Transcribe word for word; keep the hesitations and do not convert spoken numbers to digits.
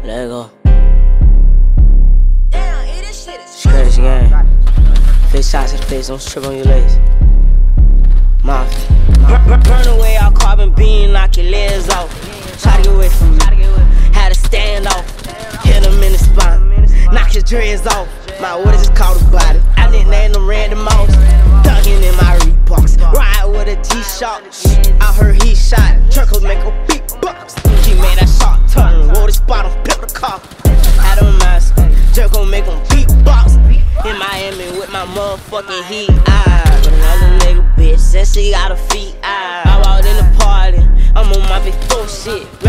Let it go. Scratch game. Face shots to the face, don't strip on your legs. Mafia. Burn away all carbon beam, knock your legs off. Try to get away from me. Had to stand off. Hit him in the spine. Knock his dreads off. My what is called a body. I nicknamed him Randy Moss. Thuggin' in my Reeboks. Ride with a G-Shock. I heard he shot. Truckles make a beatbox. He made that shot turn. Wore the spot on pimp the car. Had him mask. Jerk gon' make him beatbox. In Miami with my motherfucking heat. Ah, with another nigga bitch. Said she got her feet. Ah, I walked in the party. I'm on my big four shit.